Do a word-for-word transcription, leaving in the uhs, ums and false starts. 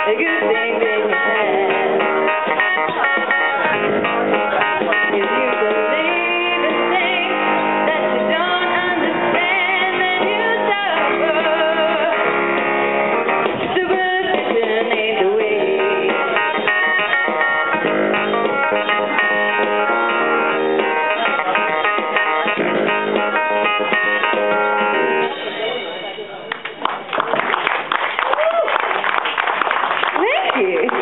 a good thing that you had. If you believe in things that you don't understand, then you suffer. Superstition ain't the way. Thank you.